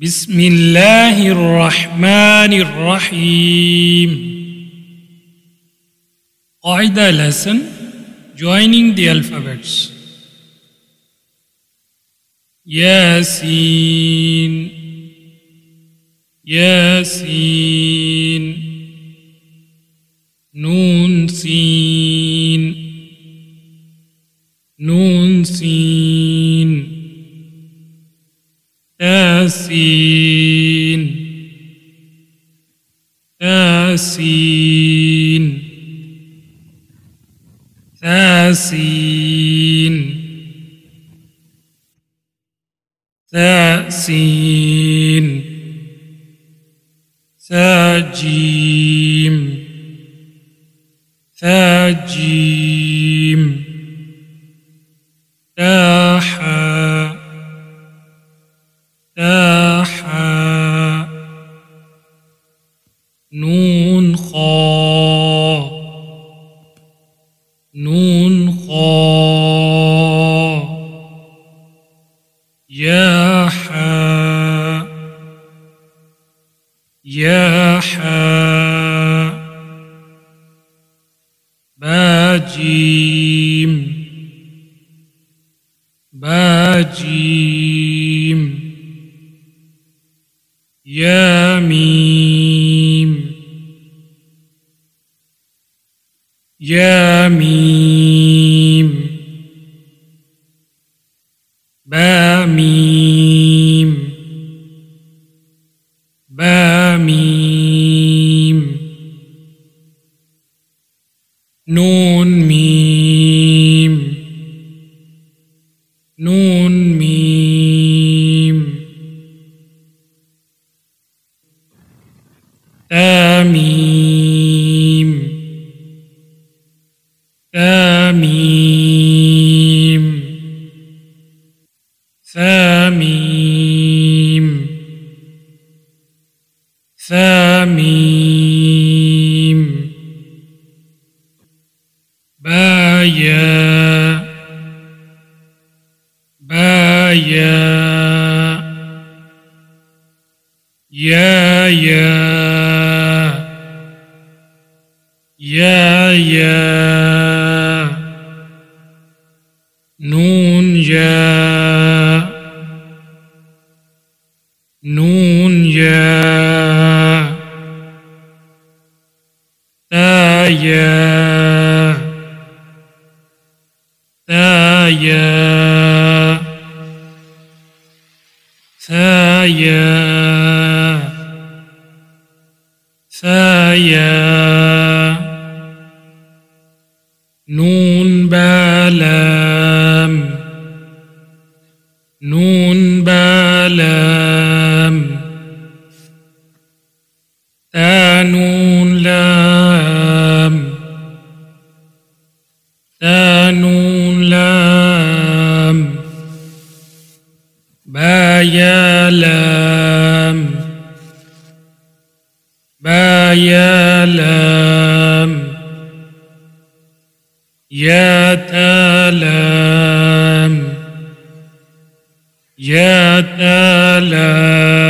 بسم الله الرحمن الرحيم. قاعدة lesson joining the alphabets. ياسين ياسين نون سين نون سين تاسين تاسين تاسين تاسين ثاجيم ثاجيم تاحا تاحا نون خا نون خا يا حا يا حا باجيم باجيم يا ميم يا ميم با ميم با ميم نون ميم نون ميم تاميم تاميم ثاميم ثاميم بايا بايا يا يا نون يا نون يا تايا تايا ثايا ثايا نون بالام نون بالام تا نون لام تا نون لام بايا لام بايا لام يا تالام يا تالام